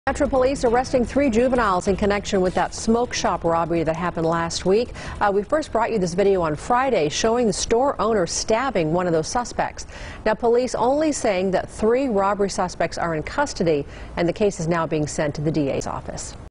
Metro Police arresting 3 juveniles in connection with that smoke shop robbery that happened last week. We first brought you this video on Friday showing the store owner stabbing one of those suspects. Now, police only saying that 3 robbery suspects are in custody, and the case is now being sent to the DA's office.